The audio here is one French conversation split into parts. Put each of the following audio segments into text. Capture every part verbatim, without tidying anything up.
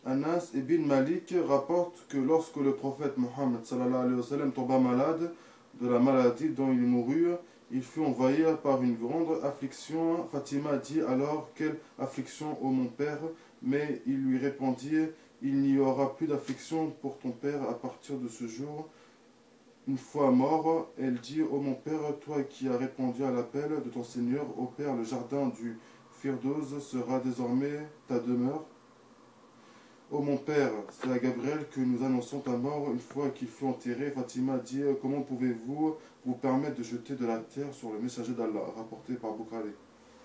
Anas ibn Malik rapporte que lorsque le prophète Mohammed sallallahu alayhi wa sallam tomba malade de la maladie dont il mourut, il fut envahi par une grande affliction. Fatima dit alors: quelle affliction, ô mon père? Mais il lui répondit: il n'y aura plus d'affliction pour ton père à partir de ce jour. Une fois mort, elle dit: ô mon père, toi qui as répondu à l'appel de ton Seigneur, ô père, le jardin du Firdouz sera désormais ta demeure. Ô mon père, c'est à Gabriel que nous annonçons ta mort. Une fois qu'il fut enterré, Fatima dit: comment pouvez-vous vous permettre de jeter de la terre sur le messager d'Allah? Rapporté par Bukhari.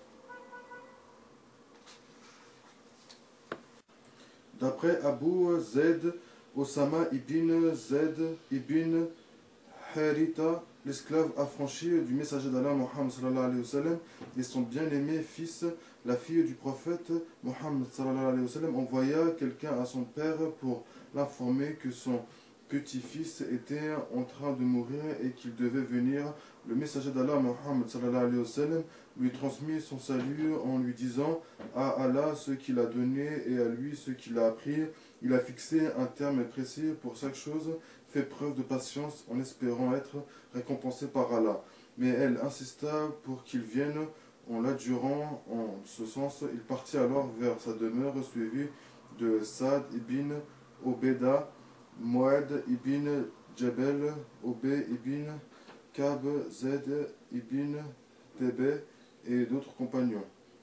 D'après Abu Zaid, Osama ibn Zaid ibn Haritha, l'esclave affranchi du messager d'Allah Mohammed sallallahu alayhi wa sallam, et son bien-aimé fils, la fille du prophète Mohammed sallallahu alayhi wa sallam, envoya quelqu'un à son père pour l'informer que son petit-fils était en train de mourir et qu'il devait venir. Le messager d'Allah Mohammed sallallahu alayhi wa sallam lui transmit son salut en lui disant: à Allah ce qu'il a donné et à lui ce qu'il a appris. Il a fixé un terme précis pour chaque chose, fait preuve de patience en espérant être récompensé par Allah. Mais elle insista pour qu'il vienne en l'adjurant en ce sens. Il partit alors vers sa demeure suivi de Saad ibn Obeda, Muad ibn Jabel, Obé ibn Kab, Zaid ibn Tebe et d'autres compagnons.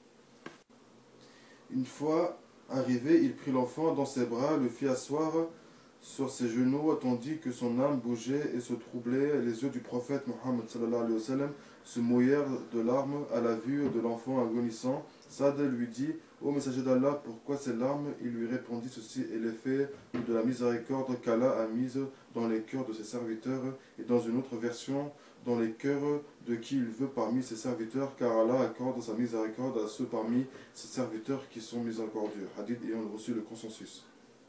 Une fois arrivé, il prit l'enfant dans ses bras, le fit asseoir sur ses genoux, tandis que son âme bougeait et se troublait. Les yeux du prophète Mohammed sallallahu alayhi wa sallam se mouillèrent de larmes à la vue de l'enfant agonissant. Saad lui dit: ô messager d'Allah, pourquoi ces larmes? Il lui répondit: ceci est l'effet de la miséricorde qu'Allah a mise dans les cœurs de ses serviteurs, et dans une autre version, dans les cœurs de qui il veut parmi ses serviteurs, car Allah accorde sa miséricorde à ceux parmi ses serviteurs qui sont miséricordieux. Hadith ayant reçu le consensus.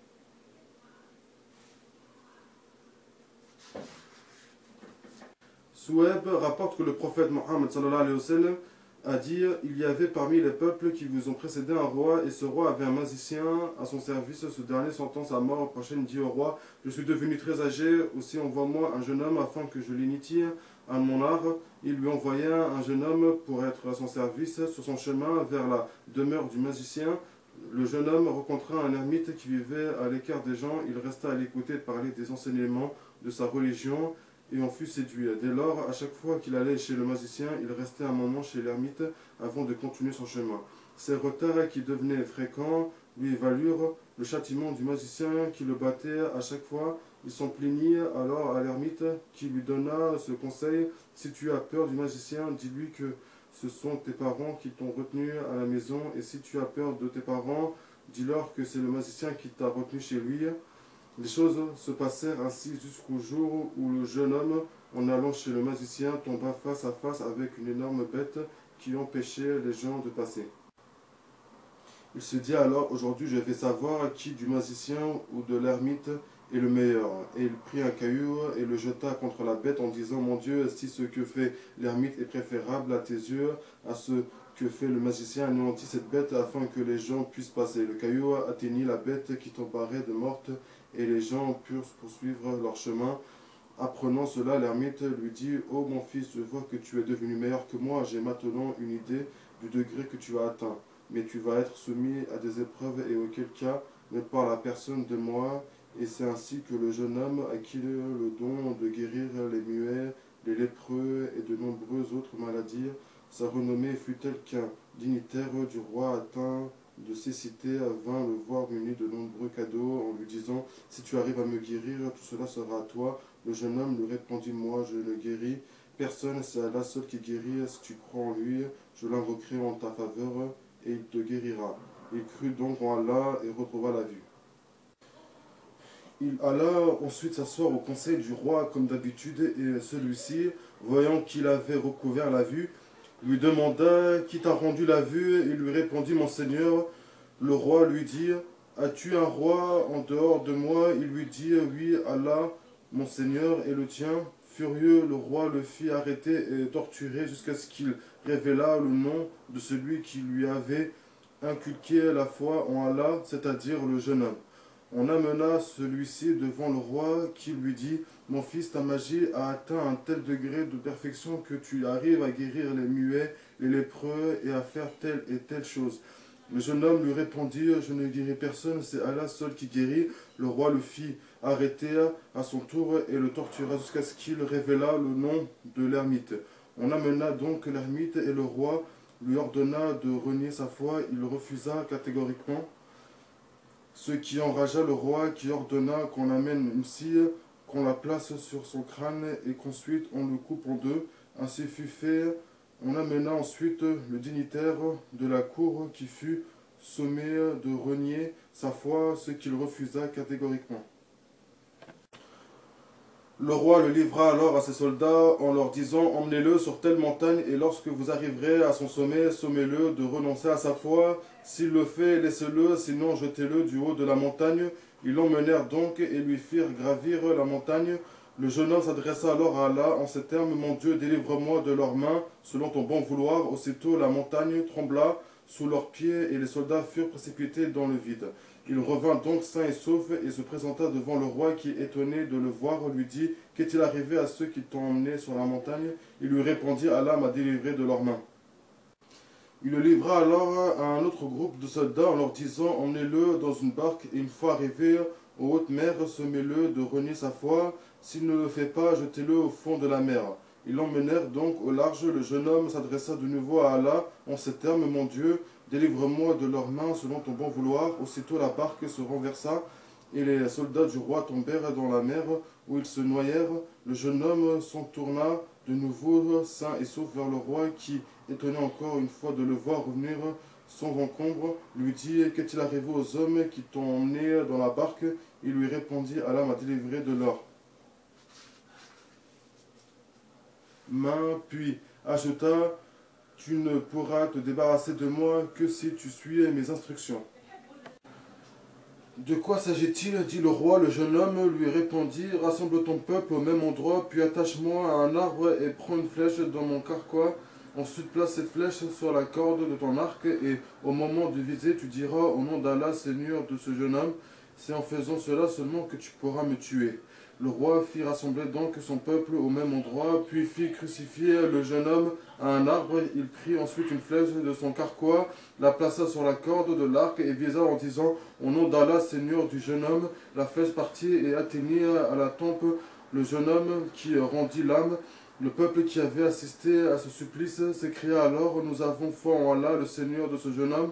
Souhaib rapporte que le prophète Mohammed sallallahu alayhi wa sallam a dit: il y avait parmi les peuples qui vous ont précédé un roi, et ce roi avait un magicien à son service. Ce dernier, sentant sa mort prochaine, dit au roi: je suis devenu très âgé, aussi envoie-moi un jeune homme afin que je l'initie à mon art. Il lui envoya un jeune homme pour être à son service. Sur son chemin vers la demeure du magicien, le jeune homme rencontra un ermite qui vivait à l'écart des gens. Il resta à l'écouter parler des enseignements de sa religion et en fut séduit. Dès lors, à chaque fois qu'il allait chez le magicien, il restait un moment chez l'ermite avant de continuer son chemin. Ces retards qui devenaient fréquents lui valurent le châtiment du magicien qui le battait à chaque fois. Il s'en plaignit alors à l'ermite qui lui donna ce conseil: si tu as peur du magicien, dis-lui que ce sont tes parents qui t'ont retenu à la maison, et si tu as peur de tes parents, dis-leur que c'est le magicien qui t'a retenu chez lui. Les choses se passèrent ainsi jusqu'au jour où le jeune homme, en allant chez le magicien, tomba face à face avec une énorme bête qui empêchait les gens de passer. Il se dit alors: aujourd'hui je vais savoir qui du magicien ou de l'ermite est le meilleur. Et il prit un caillou et le jeta contre la bête en disant: mon Dieu, si ce que fait l'ermite est préférable à tes yeux à ce que fait le magicien, anéantis cette bête afin que les gens puissent passer. Le caillou atteignit la bête qui tomba raide morte, et les gens purent poursuivre leur chemin. Apprenant cela, l'ermite lui dit: ô mon fils, je vois que tu es devenu meilleur que moi. J'ai maintenant une idée du degré que tu as atteint, mais tu vas être soumis à des épreuves, et auquel cas ne parle à personne de moi. Et c'est ainsi que le jeune homme acquit le don de guérir les muets, les lépreux et de nombreuses autres maladies. Sa renommée fut telle qu'un dignitaire du roi atteint de cécité vint le voir muni de nombreux cadeaux en lui disant: si tu arrives à me guérir, tout cela sera à toi. Le jeune homme lui répondit: moi je ne guéris personne, c'est Allah seul qui guérit. Si tu crois en lui, je l'invoquerai en ta faveur et il te guérira. Il crut donc en Allah et retrouva la vue. Il alla ensuite s'asseoir au conseil du roi comme d'habitude, et celui-ci, voyant qu'il avait recouvert la vue, lui demanda: qui t'a rendu la vue? Il lui répondit: mon Seigneur. Le roi lui dit: as-tu un roi en dehors de moi? Il lui dit: oui, Allah, mon Seigneur, et le tien. Furieux, le roi le fit arrêter et torturer jusqu'à ce qu'il révélât le nom de celui qui lui avait inculqué la foi en Allah, c'est-à-dire le jeune homme. On amena celui-ci devant le roi qui lui dit: Mon fils, ta magie a atteint un tel degré de perfection que tu arrives à guérir les muets, les lépreux et à faire telle et telle chose. Le jeune homme lui répondit: Je ne guéris personne, c'est Allah seul qui guérit. Le roi le fit arrêter à son tour et le tortura jusqu'à ce qu'il révéla le nom de l'ermite. On amena donc l'ermite et le roi lui ordonna de renier sa foi. Il refusa catégoriquement, ce qui enragea le roi, qui ordonna qu'on amène une scie, qu'on la place sur son crâne et qu'ensuite on le coupe en deux. Ainsi fut fait. On amena ensuite le dignitaire de la cour qui fut sommé de renier sa foi, ce qu'il refusa catégoriquement. Le roi le livra alors à ses soldats en leur disant: Emmenez-le sur telle montagne, et lorsque vous arriverez à son sommet, sommez-le de renoncer à sa foi. S'il le fait, laissez-le, sinon jetez-le du haut de la montagne. Ils l'emmenèrent donc et lui firent gravir la montagne. Le jeune homme s'adressa alors à Allah en ces termes: Mon Dieu, délivre-moi de leurs mains, selon ton bon vouloir. Aussitôt la montagne trembla sous leurs pieds et les soldats furent précipités dans le vide. Il revint donc sain et sauf et se présenta devant le roi qui, étonné de le voir, lui dit: Qu'est-il arrivé à ceux qui t'ont emmené sur la montagne? Il lui répondit: Allah m'a délivré de leurs mains. Il le livra alors à un autre groupe de soldats en leur disant: Emmenez-le dans une barque et une fois arrivé aux hautes mers, sommez-le de renier sa foi. S'il ne le fait pas, jetez-le au fond de la mer. Ils l'emmenèrent donc au large. Le jeune homme s'adressa de nouveau à Allah en ces termes: Mon Dieu, délivre-moi de leurs mains selon ton bon vouloir. Aussitôt la barque se renversa et les soldats du roi tombèrent dans la mer où ils se noyèrent. Le jeune homme s'en tourna de nouveau sain et sauf vers le roi qui, étonné encore une fois de le voir revenir sans encombre, lui dit: Qu'est-il arrivé aux hommes qui t'ont emmené dans la barque? Il lui répondit: Allah m'a délivré de leurs mains, puis ajouta: Tu ne pourras te débarrasser de moi que si tu suis mes instructions. De quoi s'agit-il? Dit le roi. Le jeune homme lui répondit: Rassemble ton peuple au même endroit, puis attache-moi à un arbre et prends une flèche dans mon carquois. Ensuite place cette flèche sur la corde de ton arc, et au moment de viser, tu diras: Au nom d'Allah, Seigneur de ce jeune homme. C'est en faisant cela seulement que tu pourras me tuer. Le roi fit rassembler donc son peuple au même endroit, puis fit crucifier le jeune homme à un arbre. Il prit ensuite une flèche de son carquois, la plaça sur la corde de l'arc et visa en disant: Au nom d'Allah, Seigneur du jeune homme. La flèche partit et atteignit à la tempe le jeune homme, qui rendit l'âme. Le peuple qui avait assisté à ce supplice s'écria alors: Nous avons foi en Allah, le Seigneur de ce jeune homme.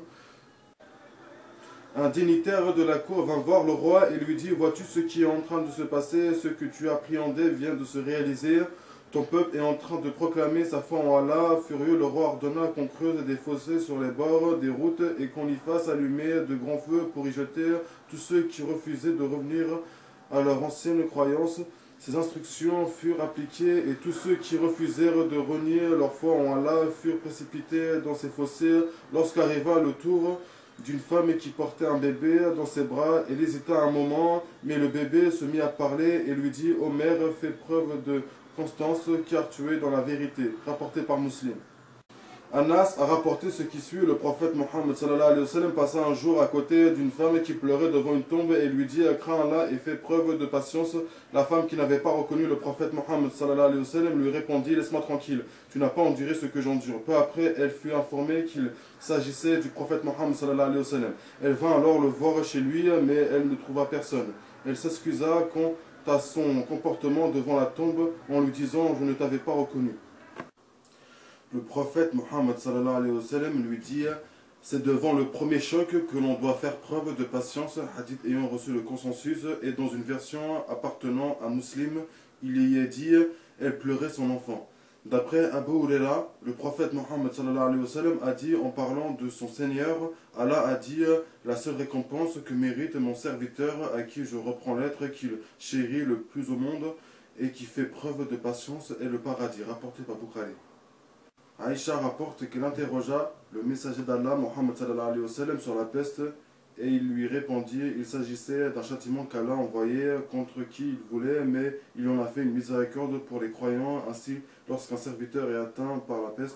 Un dignitaire de la cour vint voir le roi et lui dit: Vois-tu ce qui est en train de se passer? Ce que tu appréhendais vient de se réaliser. Ton peuple est en train de proclamer sa foi en Allah. Furieux, le roi ordonna qu'on creuse des fossés sur les bords des routes et qu'on y fasse allumer de grands feux pour y jeter tous ceux qui refusaient de revenir à leur ancienne croyance. Ces instructions furent appliquées et tous ceux qui refusèrent de renier leur foi en Allah furent précipités dans ces fossés. Lorsqu'arriva le tour d'une femme qui portait un bébé dans ses bras, elle hésita un moment, mais le bébé se mit à parler et lui dit: Ô mère, fais preuve de constance, car tu es dans la vérité. Rapporté par Muslim. Anas a rapporté ce qui suit. Le prophète Mohammed sallallahu alayhi wa sallam passa un jour à côté d'une femme qui pleurait devant une tombe et lui dit: Crains Allah et fais preuve de patience. La femme, qui n'avait pas reconnu le prophète Mohammed sallallahu alayhi wa sallam, lui répondit: Laisse-moi tranquille, tu n'as pas enduré ce que j'endure. Peu après, elle fut informée qu'il s'agissait du prophète Mohammed sallallahu alayhi wa sallam. Elle vint alors le voir chez lui, mais elle ne trouva personne. Elle s'excusa quant à son comportement devant la tombe en lui disant: Je ne t'avais pas reconnu. Le prophète Mohammed sallallahu alayhi wa sallam lui dit: C'est devant le premier choc que l'on doit faire preuve de patience. Hadith ayant reçu le consensus, et dans une version appartenant à Muslim, il y est dit: Elle pleurait son enfant. D'après Abu Huraira, le prophète Mohammed sallallahu alayhi wa sallam a dit en parlant de son Seigneur: Allah a dit: La seule récompense que mérite mon serviteur, à qui je reprends l'être qu'il chérit le plus au monde et qui fait preuve de patience, est le paradis. Rapporté par Bukhari. Aïcha rapporte qu'elle interrogea le messager d'Allah, Mohammed sallallahu alayhi wa sallam, sur la peste, et il lui répondit: Il s'agissait d'un châtiment qu'Allah envoyait contre qui il voulait, mais il en a fait une miséricorde pour les croyants. Ainsi, lorsqu'un serviteur est atteint par la peste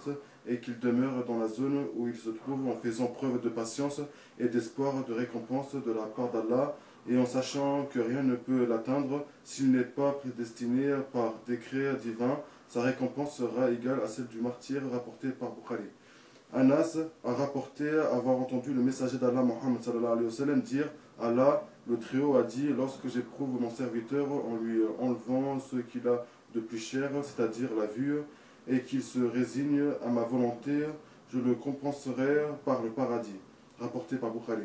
et qu'il demeure dans la zone où il se trouve en faisant preuve de patience et d'espoir de récompense de la part d'Allah, et en sachant que rien ne peut l'atteindre s'il n'est pas prédestiné par décret divin. Sa récompense sera égale à celle du martyr, rapporté par Bukhari. Anas a rapporté avoir entendu le messager d'Allah Mohammed sallallahu alayhi wa sallam dire: Allah, le Très-Haut, a dit: lorsque j'éprouve mon serviteur en lui enlevant ce qu'il a de plus cher, c'est-à-dire la vue, et qu'il se résigne à ma volonté, je le compenserai par le paradis. Rapporté par Bukhari.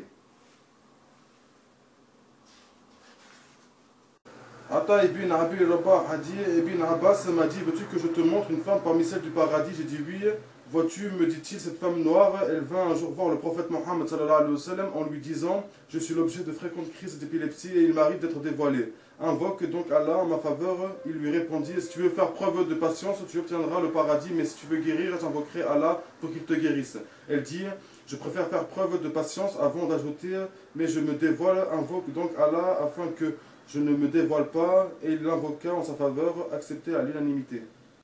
Ata ibn Abi Rabah a dit: Ibn Abbas m'a dit: veux-tu que je te montre une femme parmi celles du paradis? J'ai dit: oui. Vois-tu, me dit-il, cette femme noire, elle vint un jour voir le prophète Mohammed sallallahu alayhi wa sallam en lui disant: je suis l'objet de fréquentes crises d'épilepsie et il m'arrive d'être dévoilé. Invoque donc Allah en ma faveur. Il lui répondit: si tu veux faire preuve de patience, tu obtiendras le paradis, mais si tu veux guérir, j'invoquerai Allah pour qu'il te guérisse. Elle dit: je préfère faire preuve de patience avant d'ajouter: mais je me dévoile, invoque donc Allah afin que je ne me dévoile pas. Et il l'invoqua en sa faveur, accepté à l'unanimité.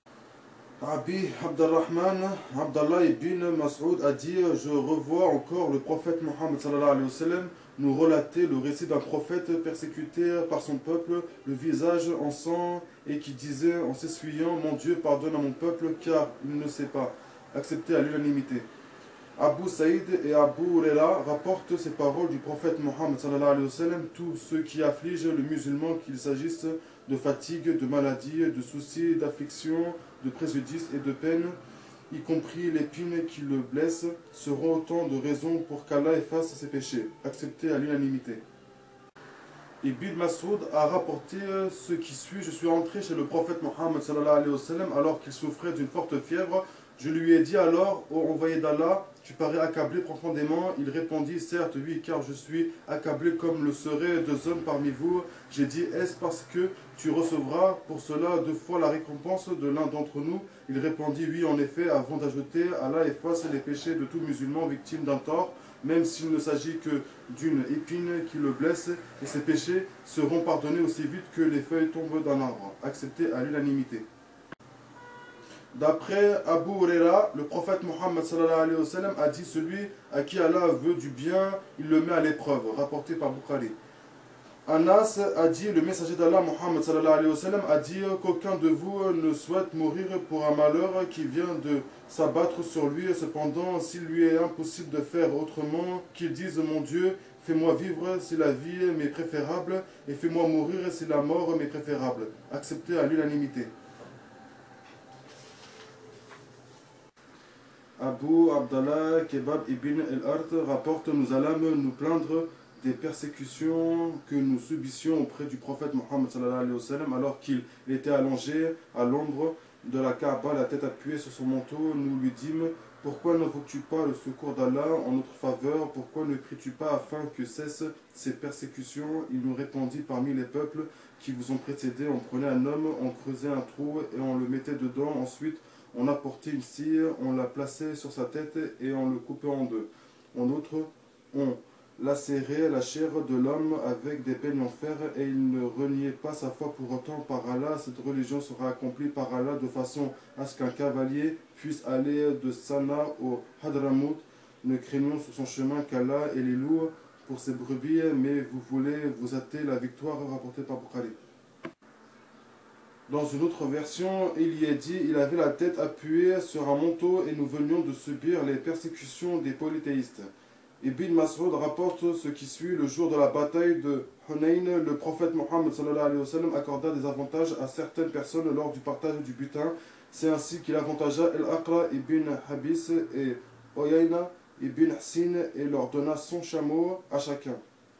Abi Abdurrahman Abdallah ibn Mas'ud a dit: je revois encore le prophète Mohammed sallallahu alayhi wa sallam nous relater le récit d'un prophète persécuté par son peuple, le visage en sang, et qui disait en s'essuyant: mon Dieu, pardonne à mon peuple car il ne sait pas. Accepté à l'unanimité. Abu Saïd et Abu Huraira rapportent ces paroles du prophète Mohammed sallallahu alayhi wa sallam: tout ce qui afflige le musulman, qu'il s'agisse de fatigue, de maladie, de soucis, d'affliction, de préjudice et de peine, y compris l'épine qui le blesse, seront autant de raisons pour qu'Allah efface ses péchés. Accepté à l'unanimité. Ibn Mas'ud a rapporté ce qui suit: je suis entré chez le prophète Mohammed sallallahu alayhi wa sallam alors qu'il souffrait d'une forte fièvre. Je lui ai dit alors: ô envoyé d'Allah, tu parais accablé profondément. Il répondit: certes, oui, car je suis accablé comme le seraient deux hommes parmi vous. J'ai dit: est-ce parce que tu recevras pour cela deux fois la récompense de l'un d'entre nous? Il répondit: oui, en effet, avant d'ajouter: Allah efface les péchés de tout musulman victime d'un tort, même s'il ne s'agit que d'une épine qui le blesse, et ses péchés seront pardonnés aussi vite que les feuilles tombent d'un arbre. Accepté à l'unanimité. D'après Abu Huraira, le prophète Mohammed sallallahu alayhi wa sallam a dit: celui à qui Allah veut du bien, il le met à l'épreuve. Rapporté par Bukhari. Anas a dit: le messager d'Allah Mohammed sallallahu alayhi wa sallam a dit qu'aucun de vous ne souhaite mourir pour un malheur qui vient de s'abattre sur lui. Cependant, s'il lui est impossible de faire autrement, qu'il dise: mon Dieu, fais-moi vivre si la vie m'est préférable, et fais-moi mourir si la mort m'est préférable. Accepté à l'unanimité. Abu Abdallah Kebab ibn el-Art rapporte: nous allâmes nous plaindre des persécutions que nous subissions auprès du prophète Mohammed sallallahu alayhi wa sallam alors qu'il était allongé à l'ombre de la Kaaba, la tête appuyée sur son manteau. Nous lui dîmes: pourquoi n'invoques-tu pas le secours d'Allah en notre faveur? Pourquoi ne pries-tu pas afin que cessent ces persécutions? Il nous répondit: parmi les peuples qui vous ont précédés, on prenait un homme, on creusait un trou et on le mettait dedans. Ensuite, on apportait une scie, on la plaçait sur sa tête et on le coupait en deux. En outre, on lacérait la chair de l'homme avec des peignes en fer, et il ne reniait pas sa foi pour autant. Par Allah, cette religion sera accomplie par Allah de façon à ce qu'un cavalier puisse aller de Sana au Hadramout. Ne craignons sur son chemin qu'Allah et les loups pour ses brebis, mais vous voulez vous hâter la victoire. Rapportée par Bukhari. Dans une autre version, il y est dit: il avait la tête appuyée sur un manteau et nous venions de subir les persécutions des polythéistes. Ibn Mas'ud rapporte ce qui suit: le jour de la bataille de Hunayn, le prophète Mohammed sallallahu alayhi wa sallam accorda des avantages à certaines personnes lors du partage du butin. C'est ainsi qu'il avantagea El-Aqra ibn Habis et Oyayna ibn Hsin et leur donna cent chameaux à chacun.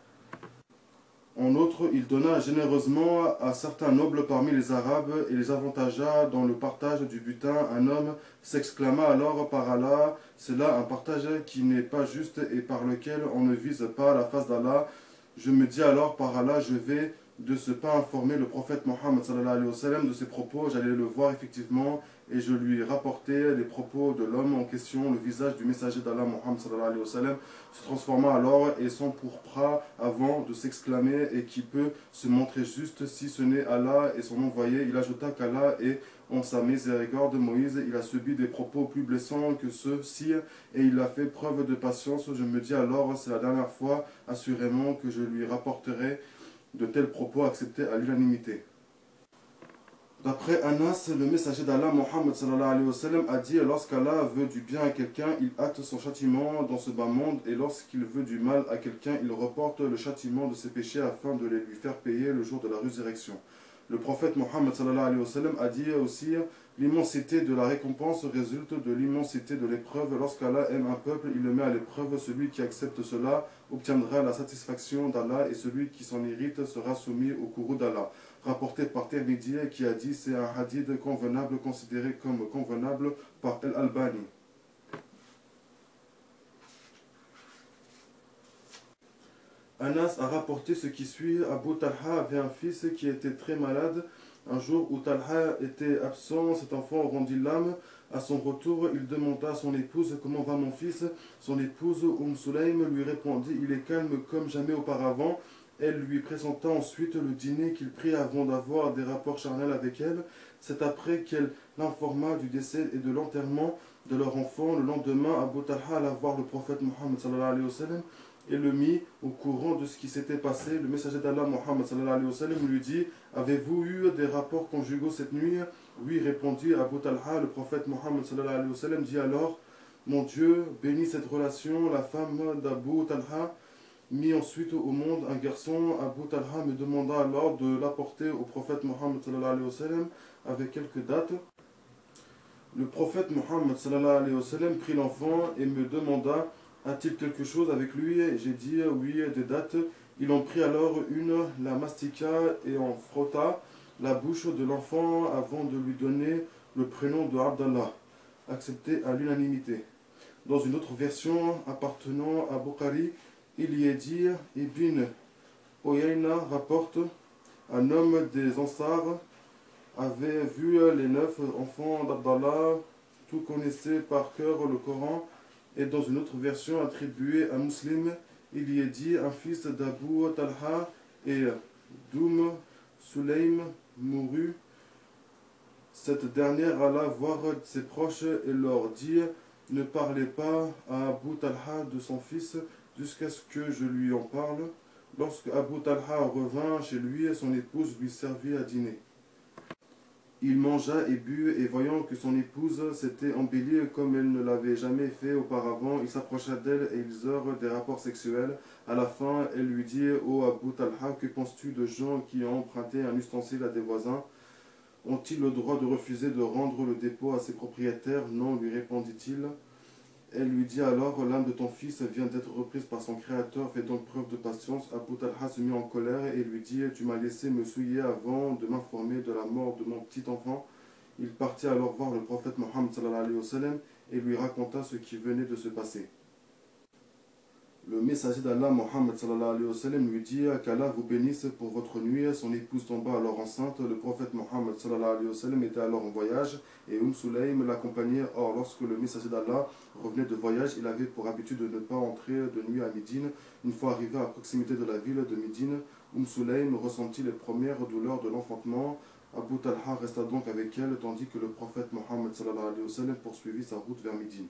En outre, il donna généreusement à certains nobles parmi les Arabes et les avantagea dans le partage du butin. Un homme s'exclama alors: par Allah, c'est là un partage qui n'est pas juste et par lequel on ne vise pas la face d'Allah. Je me dis alors: par Allah, je vais de ce pas informer le prophète Mohammed sallallahu alayhi wa sallam de ses propos. J'allais le voir effectivement et je lui rapportai les propos de l'homme en question. Le visage du messager d'Allah, Muhammad sallallahu alayhi wa sallam, se transforma alors et s'empourpra avant de s'exclamer, et qui peut se montrer juste si ce n'est Allah et son envoyé. Il ajouta qu'Allah est en sa miséricorde. Moïse, il a subi des propos plus blessants que ceux-ci, et il a fait preuve de patience. Je me dis alors, c'est la dernière fois, assurément, que je lui rapporterai de tels propos acceptés à l'unanimité. D'après Anas, le messager d'Allah, Muhammad sallallahu alayhi wa sallam, a dit: lorsqu'Allah veut du bien à quelqu'un, il hâte son châtiment dans ce bas monde, et lorsqu'il veut du mal à quelqu'un, il reporte le châtiment de ses péchés afin de les lui faire payer le jour de la résurrection. Le prophète Muhammad sallallahu alayhi wa sallam a dit aussi: l'immensité de la récompense résulte de l'immensité de l'épreuve. Lorsqu'Allah aime un peuple, il le met à l'épreuve. Celui qui accepte cela obtiendra la satisfaction d'Allah, et celui qui s'en irrite sera soumis au courroux d'Allah. Rapporté par Tirmidhi, qui a dit: c'est un hadith convenable, considéré comme convenable par Al-Albani. Anas a rapporté ce qui suit. Abu Talha avait un fils qui était très malade. Un jour où Talha était absent, cet enfant rendit l'âme. À son retour, il demanda à son épouse: comment va mon fils? Son épouse, Umm Sulaym, lui répondit: il est calme comme jamais auparavant. Elle lui présenta ensuite le dîner qu'il prit avant d'avoir des rapports charnels avec elle. C'est après qu'elle l'informa du décès et de l'enterrement de leur enfant. Le lendemain, Abu Talha alla voir le prophète Muhammad sallallahu alayhi wa sallam et le mit au courant de ce qui s'était passé. Le messager d'Allah, Muhammad sallallahu alayhi wa sallam, lui dit: avez-vous eu des rapports conjugaux cette nuit? Oui, répondit Abu Talha. Le prophète Muhammad sallallahu alayhi wa sallam dit alors: mon Dieu bénit cette relation. La femme d'Abu Talha mit ensuite au monde un garçon. Abu Talha me demanda alors de l'apporter au prophète Muhammad sallallahu alayhi wa sallam avec quelques dates. Le prophète Muhammad sallallahu alayhi wa sallam prit l'enfant et me demanda: a-t-il quelque chose avec lui? J'ai dit: oui, des dates. Il en prit alors une, la mastiqua et en frotta la bouche de l'enfant avant de lui donner le prénom de Abdallah, accepté à l'unanimité. Dans une autre version appartenant à Bukhari, il y est dit: Ibn Oyayna rapporte: un homme des Ansar avait vu les neuf enfants d'Abdallah, tout connaissait par cœur le Coran. Et dans une autre version attribuée à Muslim, il y est dit: un fils d'Abu Talha et d'Umm Sulaym mourut. Cette dernière alla voir ses proches et leur dit: ne parlez pas à Abu Talha de son fils jusqu'à ce que je lui en parle. Lorsque Abu Talha revint chez lui, son épouse lui servit à dîner. Il mangea et but, et voyant que son épouse s'était embellie comme elle ne l'avait jamais fait auparavant, il s'approcha d'elle et ils eurent des rapports sexuels. À la fin, elle lui dit: ô Abu Talha, que penses-tu de gens qui ont emprunté un ustensile à des voisins? Ont-ils le droit de refuser de rendre le dépôt à ses propriétaires? Non, lui répondit-il. Elle lui dit alors: l'âme de ton fils vient d'être reprise par son créateur, fais donc preuve de patience. Abu Talha se mit en colère et lui dit: tu m'as laissé me souiller avant de m'informer de la mort de mon petit enfant. Il partit alors voir le prophète Mohammed sallallahu alayhi wa sallam et lui raconta ce qui venait de se passer. Le messager d'Allah, Mohammed sallallahu alayhi wa sallam, lui dit: qu'Allah vous bénisse pour votre nuit. Son épouse tomba alors enceinte. Le prophète Mohammed sallallahu alayhi wa sallam était alors en voyage et Umm Sulaym l'accompagnait. Or, lorsque le messager d'Allah revenait de voyage, il avait pour habitude de ne pas entrer de nuit à Médine. Une fois arrivé à proximité de la ville de Médine, Umm Sulaym ressentit les premières douleurs de l'enfantement. Abu Talha resta donc avec elle, tandis que le prophète Mohammed sallallahu alayhi wa sallam poursuivit sa route vers Médine.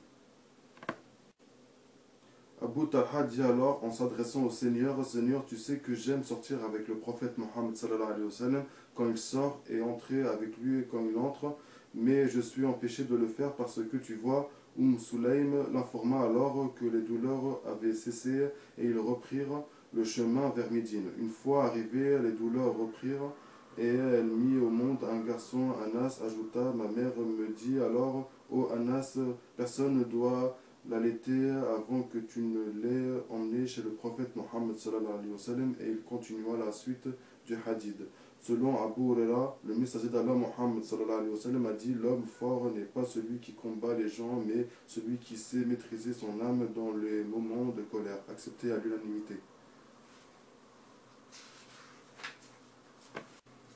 Abu Talha dit alors en s'adressant au Seigneur: Seigneur, tu sais que j'aime sortir avec le prophète Mohammed sallallahu alayhi wa sallam quand il sort et entrer avec lui quand il entre, mais je suis empêché de le faire parce que tu vois. Umm Sulaym l'informa alors que les douleurs avaient cessé et ils reprirent le chemin vers Médine. Une fois arrivés, les douleurs reprirent et elle mit au monde un garçon. Anas ajouta: ma mère me dit alors: ô Anas, personne ne doit l'allaiter avant que tu ne l'aies emmené chez le prophète Mohammed sallallahu alayhi wa sallam. Et il continua la suite du hadith. Selon Abu Huraira, le messager d'Allah Mohammed sallallahu alayhi wa sallam a dit: l'homme fort n'est pas celui qui combat les gens, mais celui qui sait maîtriser son âme dans les moments de colère, accepté à l'unanimité.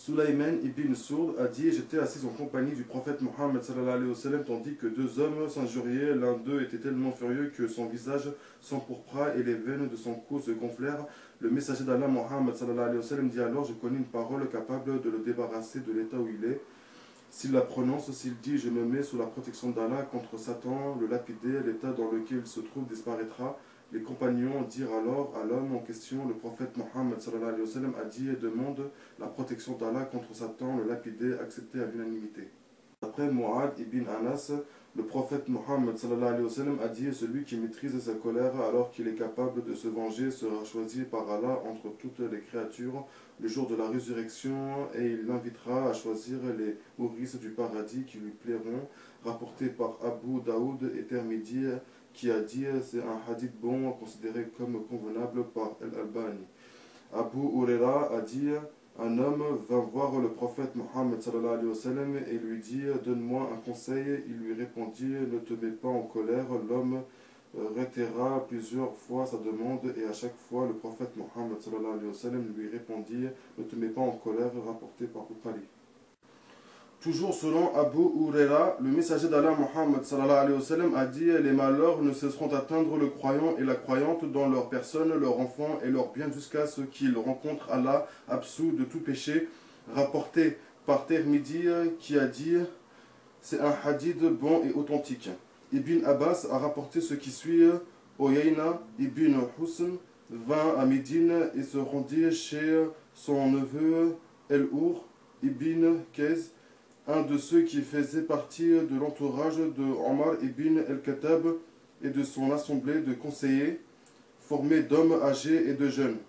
Sulayman ibn Sourd a dit: j'étais assis en compagnie du prophète Mohammed sallallahu alayhi wa sallam, tandis que deux hommes s'injuriaient. L'un d'eux était tellement furieux que son visage s'empourpra et les veines de son cou se gonflèrent. Le messager d'Allah Mohammed sallallahu alayhi wa sallam dit alors: je connais une parole capable de le débarrasser de l'état où il est. S'il la prononce, s'il dit: je me mets sous la protection d'Allah contre Satan, le lapider, l'état dans lequel il se trouve disparaîtra. Les compagnons dirent alors à l'homme en question: le prophète Mohammed sallallahu alayhi wa sallam a dit: demande la protection d'Allah contre Satan, le lapider, accepté à l'unanimité. Après Mu'ad ibn Anas, le prophète Mohammed sallallahu alayhi wa sallam a dit: celui qui maîtrise sa colère alors qu'il est capable de se venger sera choisi par Allah entre toutes les créatures le jour de la résurrection, et il l'invitera à choisir les ourices du paradis qui lui plairont. Rapporté par Abu Daoud et Tirmidhi, qui a dit: c'est un hadith bon considéré comme convenable par Al-Albani. Abu Huraira a dit: un homme vint voir le prophète Mohammed sallallahu alayhi wa sallam et lui dit: donne-moi un conseil. Il lui répondit: ne te mets pas en colère. L'homme réitéra plusieurs fois sa demande, et à chaque fois le prophète Mohammed sallallahu alayhi wa sallam lui répondit: ne te mets pas en colère, rapporté par Bukhari. Toujours selon Abu Huraira, le messager d'Allah Mohammed sallallahu alayhi wa sallam a dit: les malheurs ne cesseront d'atteindre le croyant et la croyante dans leur personne, leurs enfants et leurs biens jusqu'à ce qu'ils rencontrent Allah absous de tout péché. Rapporté par Tirmidhi, qui a dit: c'est un hadith bon et authentique. Ibn Abbas a rapporté ce qui suit: Oyayna ibn Husn vint à Médine et se rendit chez son neveu El-Our ibn Kez, un de ceux qui faisaient partie de l'entourage de Omar ibn el-Khattab et de son assemblée de conseillers, formée d'hommes âgés et de jeunes.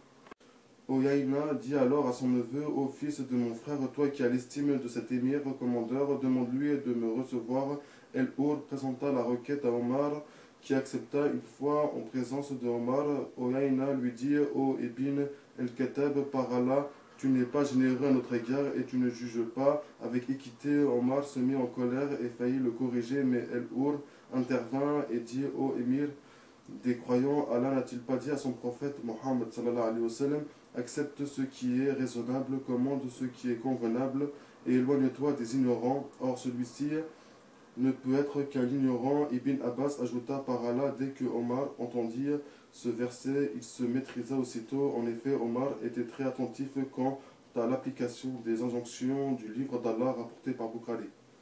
Oyayna dit alors à son neveu: ô fils de mon frère, toi qui as l'estime de cet émir commandeur, demande-lui de me recevoir. El-Our présenta la requête à Omar, qui accepta. Une fois en présence de Omar, Oyayna lui dit: ô Ibn el-Khattab, par Allah, tu n'es pas généreux à notre égard et tu ne juges pas avec équité. Omar se mit en colère et faillit le corriger, mais El-Our intervint et dit: ô émir des croyants, Allah n'a-t-il pas dit à son prophète Mohammed sallallahu alayhi wa sallam: accepte ce qui est raisonnable, commande ce qui est convenable et éloigne-toi des ignorants. Or celui-ci ne peut être qu'un ignorant. Ibn Abbas ajouta: par Allah, dès que Omar entendit ce verset, il se maîtrisa aussitôt. En effet, Omar était très attentif quant à l'application des injonctions du livre d'Allah rapporté par Bukhari.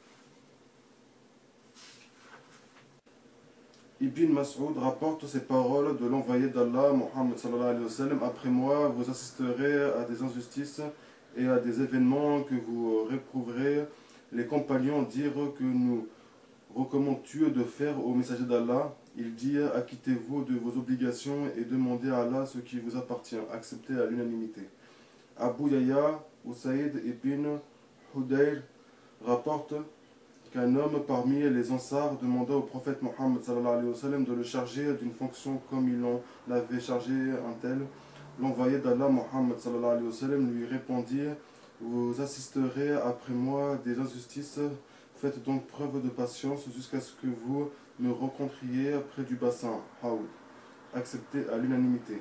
Ibn Mas'ud rapporte ces paroles de l'envoyé d'Allah, Mohammed sallallahu alayhi wa sallam: après moi, vous assisterez à des injustices et à des événements que vous réprouverez. Les compagnons dirent: que nous recommandes-tu de faire au messager d'Allah? Il dit: acquittez-vous de vos obligations et demandez à Allah ce qui vous appartient, accepté à l'unanimité. Abu Yahya Usaïd ibn Hudayr rapporte qu'un homme parmi les Ansar demanda au prophète Mohammed sallallahu alayhi wa sallam de le charger d'une fonction comme il en l'avait chargé un tel. L'envoyé d'Allah Mohammed sallallahu alayhi wa sallam lui répondit: vous assisterez après moi des injustices, faites donc preuve de patience jusqu'à ce que vous me rencontriez près du bassin Haoud, accepté à l'unanimité.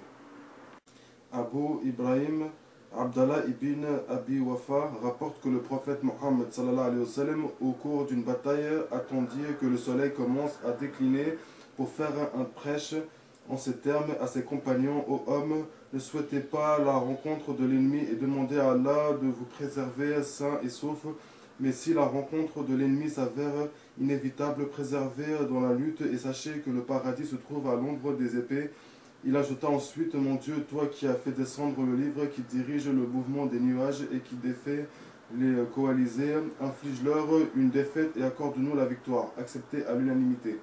Abu Ibrahim Abdallah ibn Abi Wafa rapporte que le prophète Mohammed sallallahu alayhi wa sallam, au cours d'une bataille, attendit que le soleil commence à décliner pour faire un prêche en ces termes à ses compagnons: ô hommes, ne souhaitez pas la rencontre de l'ennemi et demandez à Allah de vous préserver sains et saufs, mais si la rencontre de l'ennemi s'avère inévitable, préservez dans la lutte et sachez que le paradis se trouve à l'ombre des épées. Il ajouta ensuite: mon Dieu, toi qui as fait descendre le livre, qui dirige le mouvement des nuages et qui défait les coalisés, inflige-leur une défaite et accorde-nous la victoire, accepté à l'unanimité.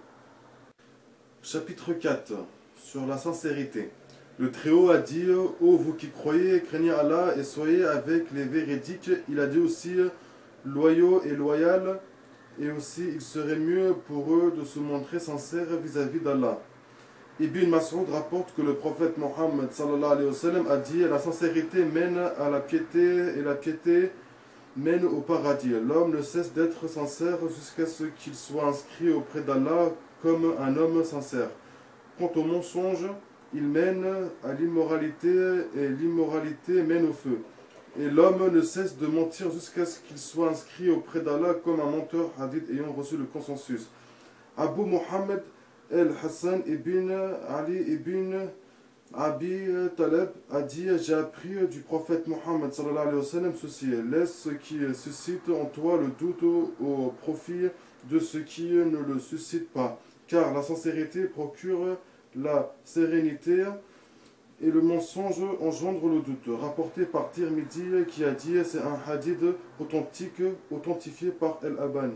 Chapitre quatre. Sur la sincérité. Le Très-Haut a dit: ô vous qui croyez, craignez Allah et soyez avec les véridiques. Il a dit aussi: loyaux et loyal, et aussi il serait mieux pour eux de se montrer sincères vis-à-vis d'Allah. Ibn Mas'ud rapporte que le prophète Mohammed sallallahu alayhi wa sallam a dit: la sincérité mène à la piété et la piété mène au paradis. L'homme ne cesse d'être sincère jusqu'à ce qu'il soit inscrit auprès d'Allah comme un homme sincère. Quant au mensonge, il mène à l'immoralité et l'immoralité mène au feu. Et l'homme ne cesse de mentir jusqu'à ce qu'il soit inscrit auprès d'Allah comme un menteur hadith ayant reçu le consensus. Abu Muhammad el-Hassan ibn Ali ibn Abi Taleb a dit: j'ai appris du prophète Mohammed sallallahu alayhi wa sallam ceci: laisse ce qui suscite en toi le doute au, au profit de ce qui ne le suscite pas, car la sincérité procure la sérénité et le mensonge engendre le doute. Rapporté par Tirmidhi qui a dit: c'est un hadith authentique authentifié par El-Abani.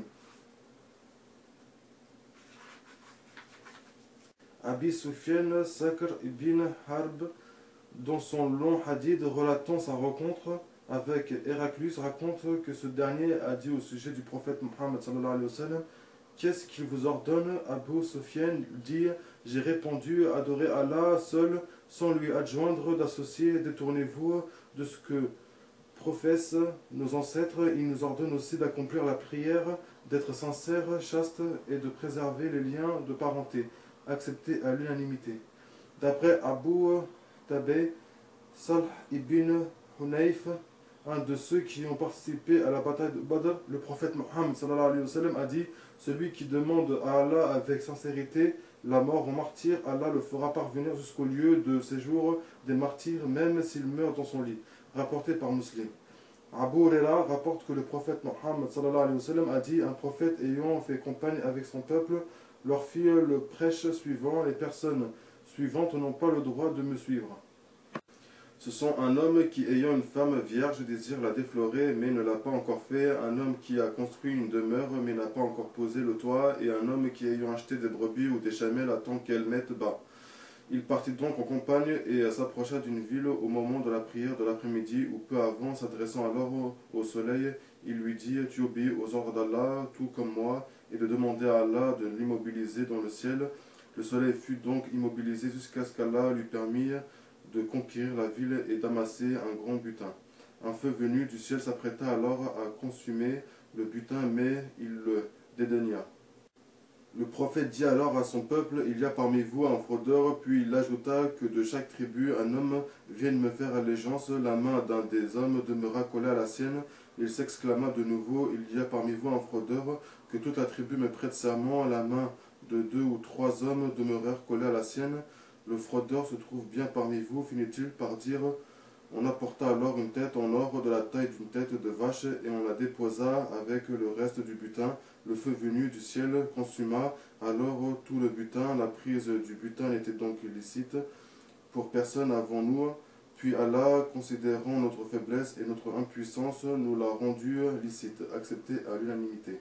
Abi Sufyan Sakr ibn Harb, dans son long hadith relatant sa rencontre avec Héraclus, raconte que ce dernier a dit au sujet du prophète Mohammed sallallahu alayhi wa sallam: qu'est-ce qu'il vous ordonne? Abu Sufyan dit: j'ai répondu: adorez Allah seul, sans lui adjoindre d'associer. Détournez-vous de ce que professent nos ancêtres. Il nous ordonne aussi d'accomplir la prière, d'être sincère, chaste et de préserver les liens de parenté, accepté à l'unanimité. D'après Abu Tabay, Salh ibn Hunayf, un de ceux qui ont participé à la bataille de Badr, le prophète Mohammed sallallahu alayhi wa sallam a dit: celui qui demande à Allah avec sincérité la mort en martyr, Allah le fera parvenir jusqu'au lieu de séjour des martyrs, même s'il meurt dans son lit. Rapporté par Muslim. Abu Huraira rapporte que le prophète Mohammed sallallahu alayhi wa sallam a dit: un prophète ayant fait campagne avec son peuple leur fit le prêche suivant: les personnes suivantes n'ont pas le droit de me suivre. Ce sont un homme qui, ayant une femme vierge, désire la déflorer mais ne l'a pas encore fait, un homme qui a construit une demeure mais n'a pas encore posé le toit, et un homme qui, ayant acheté des brebis ou des chamelles, attend qu'elles mettent bas. Il partit donc en campagne et s'approcha d'une ville au moment de la prière de l'après-midi, ou peu avant, s'adressant alors au soleil, il lui dit: tu obéis aux ordres d'Allah, tout comme moi, et de demander à Allah de l'immobiliser dans le ciel. Le soleil fut donc immobilisé jusqu'à ce qu'Allah lui permit de conquérir la ville et d'amasser un grand butin. Un feu venu du ciel s'apprêta alors à consumer le butin, mais il le dédaigna. Le prophète dit alors à son peuple: il y a parmi vous un fraudeur. Puis il ajouta: que de chaque tribu un homme vienne me faire allégeance. La main d'un des hommes demeura collée à la sienne. Il s'exclama de nouveau: il y a parmi vous un fraudeur. Que toute la tribu me prête serment. La main de deux ou trois hommes demeurèrent collées à la sienne. Le fraudeur se trouve bien parmi vous, finit-il par dire. On apporta alors une tête en or de la taille d'une tête de vache, et on la déposa avec le reste du butin. Le feu venu du ciel consuma alors tout le butin. La prise du butin était donc illicite pour personne avant nous. Puis Allah, considérant notre faiblesse et notre impuissance, nous l'a rendu licite, accepté à l'unanimité.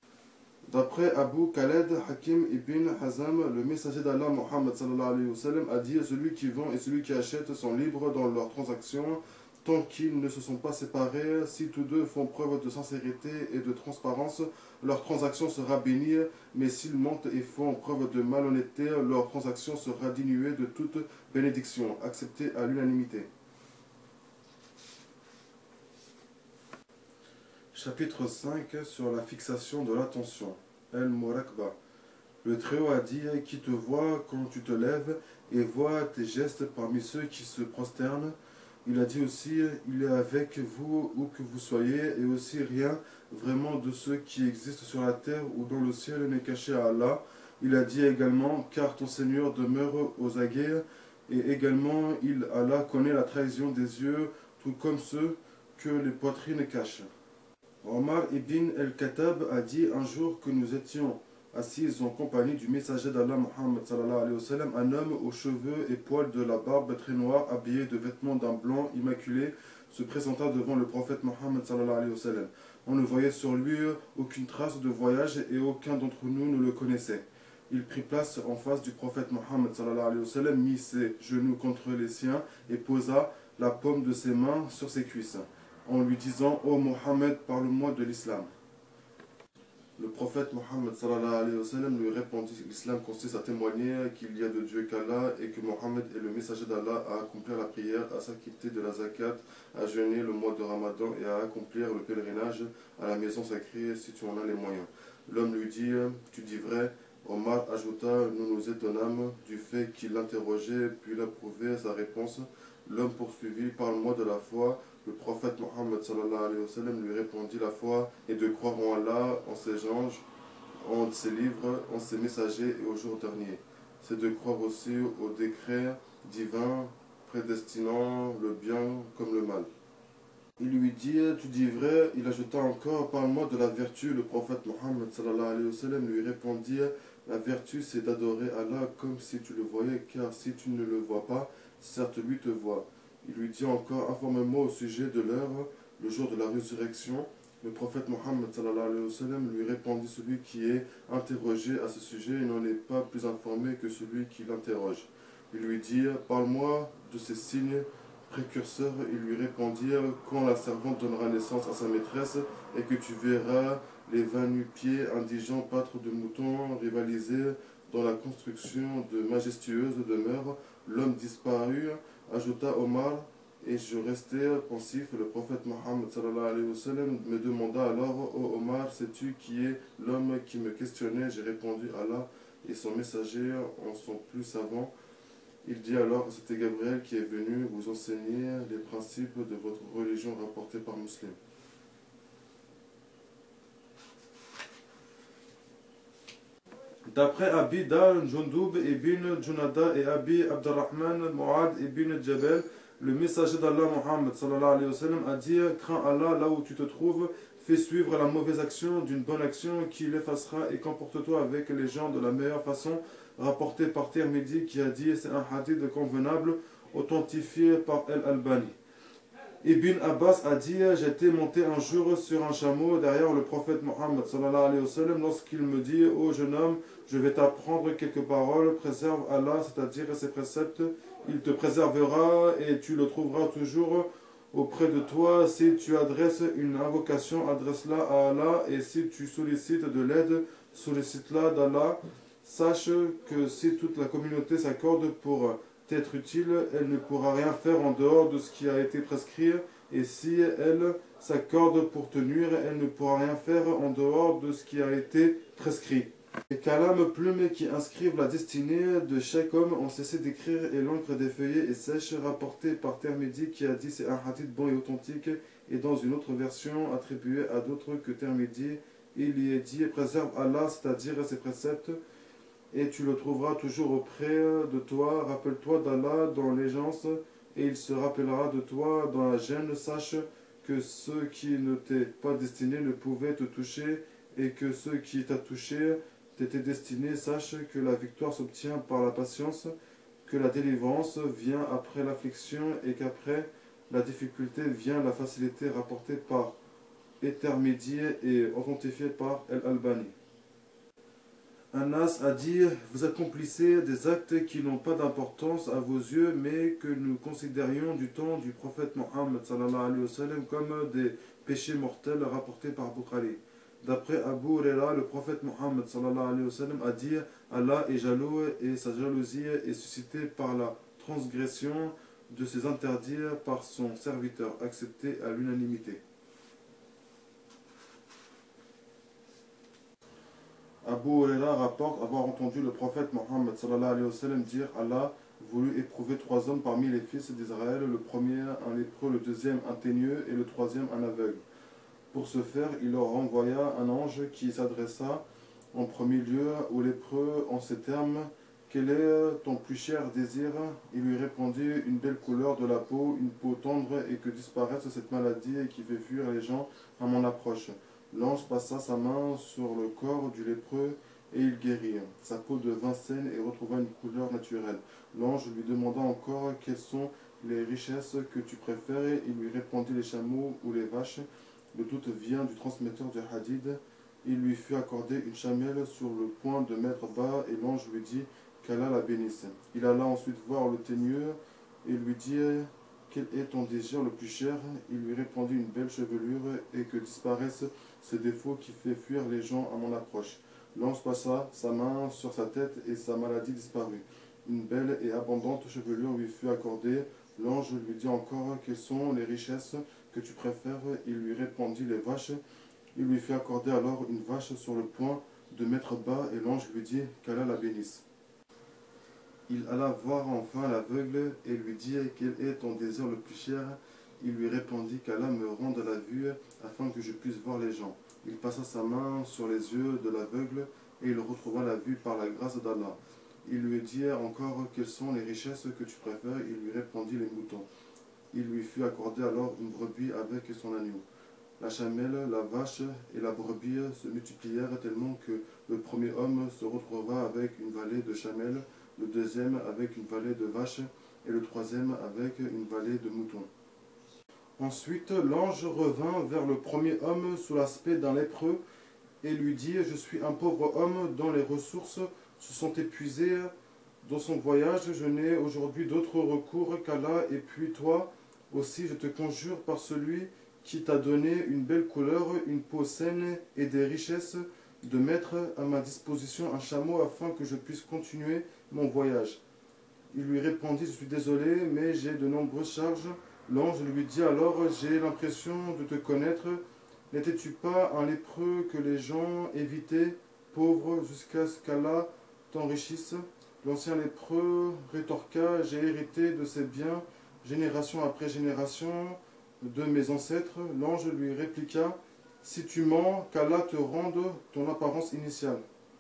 D'après Abu Khaled Hakim ibn Hazam, le messager d'Allah Muhammad sallallahu alayhi wa sallam a dit: celui qui vend et celui qui achète sont libres dans leurs transactions tant qu'ils ne se sont pas séparés. Si tous deux font preuve de sincérité et de transparence, leur transaction sera bénie, mais s'ils mentent et font preuve de malhonnêteté, leur transaction sera dénuée de toute bénédiction, acceptée à l'unanimité. Chapitre cinq sur la fixation de l'attention. El-Murakba. Le Très-Haut a dit: qui te voit quand tu te lèves et voit tes gestes parmi ceux qui se prosternent. Il a dit aussi: il est avec vous où que vous soyez, et aussi rien vraiment de ce qui existe sur la terre ou dans le ciel n'est caché à Allah. Il a dit également: car ton Seigneur demeure aux aguets, et également il, Allah, connaît la trahison des yeux, tout comme ceux que les poitrines cachent. Omar ibn el-Khattab a dit un jour que nous étions assis en compagnie du messager d'Allah Muhammad sallallahu alayhi wa sallam, un homme aux cheveux et poils de la barbe très noire, habillé de vêtements d'un blanc immaculé, se présenta devant le prophète Muhammad sallallahu alayhi wa sallam. On ne voyait sur lui aucune trace de voyage et aucun d'entre nous ne le connaissait. Il prit place en face du prophète Muhammad sallallahu alayhi wa sallam, mit ses genoux contre les siens et posa la paume de ses mains sur ses cuisses, en lui disant: ô Mohammed, parle-moi de l'islam. Le prophète Mohammed sallallahu alayhi wa sallam lui répondit: l'islam consiste à témoigner qu'il y a de Dieu qu'Allah et que Mohammed est le messager d'Allah, à accomplir la prière, à s'acquitter de la zakat, à jeûner le mois de Ramadan et à accomplir le pèlerinage à la maison sacrée si tu en as les moyens. L'homme lui dit: tu dis vrai. Omar ajouta: nous nous étonnâmes du fait qu'il l'interrogeait puis l'approuvait sa réponse. L'homme poursuivit, parle-moi de la foi. Le prophète Mohammed sallallahu alayhi wa sallam lui répondit, la foi est de croire en Allah, en ses anges, en ses livres, en ses messagers et au jour dernier. C'est de croire aussi au décret divin prédestinant le bien comme le mal. Il lui dit, tu dis vrai. Il ajouta encore, parle-moi de la vertu. Le prophète Mohammed sallallahu alayhi wa sallam lui répondit, la vertu c'est d'adorer Allah comme si tu le voyais, car si tu ne le vois pas, certes lui te voit. Il lui dit encore, informe-moi au sujet de l'heure, le jour de la résurrection. Le prophète Mohammed sallallahu alayhi wa sallam lui répondit, celui qui est interrogé à ce sujet n'en est pas plus informé que celui qui l'interroge. Il lui dit, parle-moi de ces signes précurseurs. Il lui répondit, quand la servante donnera naissance à sa maîtresse et que tu verras les vingt nu-pieds indigents pâtres de moutons rivaliser dans la construction de majestueuses demeures, l'homme disparut, ajouta Omar, et je restais pensif. Le prophète Mohammed sallallahu alayhi wa sallam me demanda alors, ô Omar, sais-tu qui est l'homme qui me questionnait? J'ai répondu, Allah et son messager en sont plus savants. Il dit alors, c'était Gabriel qui est venu vous enseigner les principes de votre religion rapportés par Muslim. D'après Abi Dar, Jundub ibn Junada et Abi Abdurrahman, Mu'ad ibn Jabal, le messager d'Allah Muhammad sallallahu alayhi wa sallam a dit, crains Allah là où tu te trouves, fais suivre la mauvaise action d'une bonne action qui l'effacera et comporte-toi avec les gens de la meilleure façon, rapporté par Tirmidhi qui a dit, c'est un hadith convenable, authentifié par El-Albani. Ibn Abbas a dit, j'étais monté un jour sur un chameau derrière le prophète Mohammed sallallahu alayhi wa sallam lorsqu'il me dit, ô jeune homme, je vais t'apprendre quelques paroles, préserve Allah, c'est-à-dire ses préceptes, il te préservera et tu le trouveras toujours auprès de toi. Si tu adresses une invocation, adresse-la à Allah, et si tu sollicites de l'aide, sollicite-la d'Allah. Sache que si toute la communauté s'accorde pour être utile, elle ne pourra rien faire en dehors de ce qui a été prescrit, et si elle s'accorde pour te nuire, elle ne pourra rien faire en dehors de ce qui a été prescrit. Les calames plumes qui inscrivent la destinée de chaque homme ont cessé d'écrire et l'encre des feuillets est sèche, rapporté par Tirmidhi qui a dit c'est un hadith bon et authentique, et dans une autre version attribuée à d'autres que Tirmidhi, il y est dit préserve Allah, c'est-à-dire ses préceptes, et tu le trouveras toujours auprès de toi. Rappelle-toi d'Allah dans l'aisance, et il se rappellera de toi dans la gêne. Sache que ce qui ne t'est pas destiné ne pouvait te toucher, et que ce qui t'a touché t'était destiné. Sache que la victoire s'obtient par la patience, que la délivrance vient après l'affliction, et qu'après la difficulté vient la facilité, rapportée par Tirmidhi et authentifiée par El-Albani. Anas a dit, vous accomplissez des actes qui n'ont pas d'importance à vos yeux, mais que nous considérions du temps du prophète Mohammed sallallahu alayhi wa sallam comme des péchés mortels, rapportés par Bukhari. D'après Abu Huraira, le prophète Mohammed sallallahu alayhi wa sallam a dit, Allah est jaloux et sa jalousie est suscitée par la transgression de ses interdits par son serviteur, accepté à l'unanimité. Abu Huraira rapporte avoir entendu le prophète Mohammed sallallahu alayhi wa sallam dire, Allah voulut éprouver trois hommes parmi les fils d'Israël, le premier un lépreux, le deuxième un teigneux et le troisième un aveugle. Pour ce faire, il leur envoya un ange qui s'adressa en premier lieu au lépreux en ces termes, quel est ton plus cher désir? Il lui répondit, une belle couleur de la peau, une peau tendre, et que disparaisse cette maladie et qui fait fuir les gens à mon approche. L'ange passa sa main sur le corps du lépreux et il guérit. Sa peau devint saine et retrouva une couleur naturelle. L'ange lui demanda encore quelles sont les richesses que tu préfères. Il lui répondit les chameaux ou les vaches. Le doute vient du transmetteur du hadith. Il lui fut accordé une chamelle sur le point de mettre bas et l'ange lui dit qu'Allah la bénisse. Il alla ensuite voir le teigneux et lui dit quel est ton désir le plus cher? Il lui répondit une belle chevelure et que disparaisse ce défaut qui fait fuir les gens à mon approche. L'ange passa sa main sur sa tête et sa maladie disparut. Une belle et abondante chevelure lui fut accordée. L'ange lui dit encore quelles sont les richesses que tu préfères? Il lui répondit les vaches. Il lui fit accorder alors une vache sur le point de mettre bas et l'ange lui dit qu'Allah la bénisse. Il alla voir enfin l'aveugle et lui dit « Quel est ton désir le plus cher ?» Il lui répondit « Qu'Allah me rende la vue afin que je puisse voir les gens. » Il passa sa main sur les yeux de l'aveugle et il retrouva la vue par la grâce d'Allah. Il lui dit encore « Quelles sont les richesses que tu préfères ?» Il lui répondit « Les moutons. » Il lui fut accordé alors une brebis avec son agneau. La chamelle, la vache et la brebis se multiplièrent tellement que le premier homme se retrouva avec une vallée de chamelles, le deuxième avec une vallée de vaches et le troisième avec une vallée de moutons. Ensuite, l'ange revint vers le premier homme sous l'aspect d'un lépreux et lui dit « Je suis un pauvre homme dont les ressources se sont épuisées dans son voyage. Je n'ai aujourd'hui d'autre recours qu'Allah et puis toi aussi je te conjure par celui qui t'a donné une belle couleur, une peau saine et des richesses, de mettre à ma disposition un chameau afin que je puisse continuer mon voyage. » Il lui répondit « Je suis désolé, mais j'ai de nombreuses charges. » L'ange lui dit alors « J'ai l'impression de te connaître. N'étais-tu pas un lépreux que les gens évitaient, pauvre, jusqu'à ce qu'Allah t'enrichisse ?» L'ancien lépreux rétorqua « J'ai hérité de ces biens, génération après génération, de mes ancêtres. » L'ange lui répliqua « Si tu mens, qu'Allah te rende ton apparence initiale. »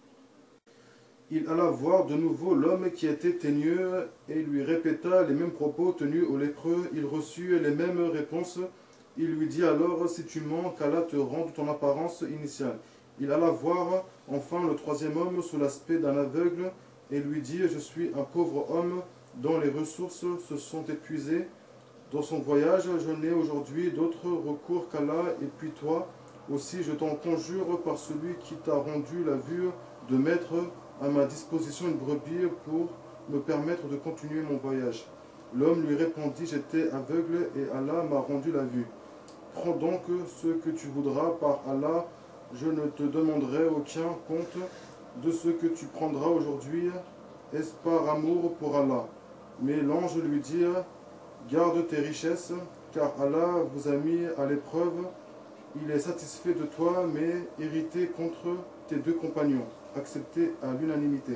Il alla voir de nouveau l'homme qui était teigneux et lui répéta les mêmes propos tenus au lépreux. Il reçut les mêmes réponses. Il lui dit alors « Si tu mens, qu'Allah te rende ton apparence initiale. » Il alla voir enfin le troisième homme sous l'aspect d'un aveugle et lui dit « Je suis un pauvre homme dont les ressources se sont épuisées. Dans son voyage, je n'ai aujourd'hui d'autre recours qu'Allah et puis toi aussi je t'en conjure par celui qui t'a rendu la vue de mettre à ma disposition une brebis pour me permettre de continuer mon voyage. » L'homme lui répondit « J'étais aveugle et Allah m'a rendu la vue. Prends donc ce que tu voudras par Allah, je ne te demanderai aucun compte de ce que tu prendras aujourd'hui, est-ce par amour pour Allah ?» Mais l'ange lui dit « Garde tes richesses, car Allah vous a mis à l'épreuve. Il est satisfait de toi, mais irrité contre tes deux compagnons. » Accepté à l'unanimité.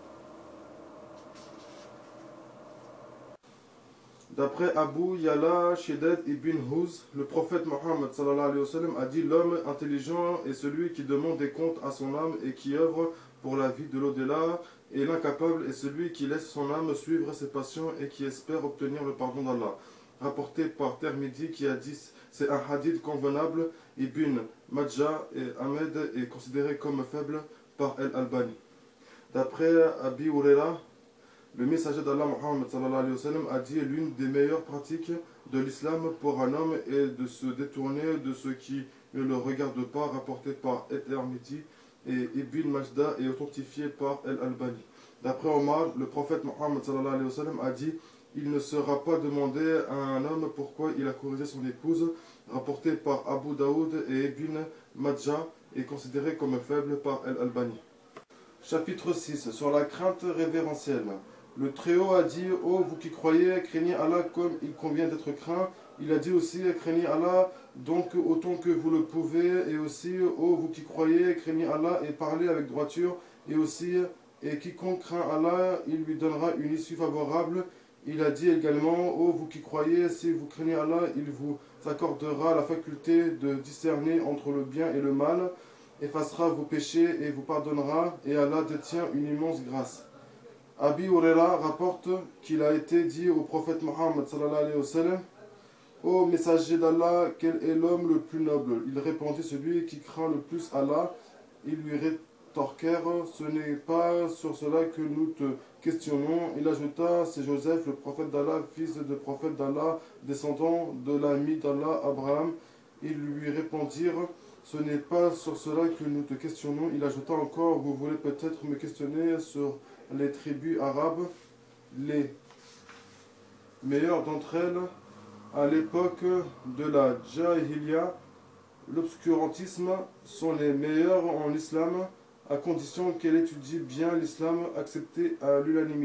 D'après Abu Yala Shedad ibn Huz, le prophète Mohammed sallallahu alayhi wa sallam a dit « L'homme intelligent est celui qui demande des comptes à son âme et qui œuvre pour la vie de l'au-delà, et l'incapable est celui qui laisse son âme suivre ses passions et qui espère obtenir le pardon d'Allah. » Rapporté par Termidi qui a dit « C'est un hadith convenable. Ibn Majah et Ahmed est considéré comme faible par El-Albani. » D'après Abi Huraira, le messager d'Allah Muhammad sallallahu alayhi wa sallam a dit « L'une des meilleures pratiques de l'islam pour un homme est de se détourner de ce qui ne le regarde pas », rapporté par El-Termidi et Ibn Majdah et authentifié par El-Albani. D'après Omar, le prophète Muhammad sallallahu alayhi wa sallam a dit « Il ne sera pas demandé à un homme pourquoi il a corrigé son épouse », rapporté par Abu Daoud et Ibn Majah, est considéré comme faible par El-Albani. Chapitre six. Sur la crainte révérentielle. Le Très-Haut a dit « Ô vous qui croyez, craignez Allah comme il convient d'être craint. » Il a dit aussi « Craignez Allah donc autant que vous le pouvez. » Et aussi « Ô vous qui croyez, craignez Allah et parlez avec droiture. » Et aussi « Et quiconque craint Allah, il lui donnera une issue favorable. » Il a dit également « Ô vous qui croyez, si vous craignez Allah, il vous accordera la faculté de discerner entre le bien et le mal, effacera vos péchés et vous pardonnera, et Allah détient une immense grâce. » Abi Huraira rapporte qu'il a été dit au prophète Mohammed sallallahu alayhi wa sallam « Ô messager d'Allah, quel est l'homme le plus noble ?» Il répondit « Celui qui craint le plus Allah. » Ils lui rétorquèrent « Ce n'est pas sur cela que nous te questionnons. » Il ajouta « C'est Joseph, le prophète d'Allah, fils de prophète d'Allah, descendant de l'ami d'Allah, Abraham. » Ils lui répondirent « Ce n'est pas sur cela que nous te questionnons. » Il ajouta encore « Vous voulez peut-être me questionner sur les tribus arabes, les meilleures d'entre elles, à l'époque de la Jahiliya, l'obscurantisme sont les meilleurs en islam, à condition qu'elle étudie bien l'islam, accepté à l'unanimité. »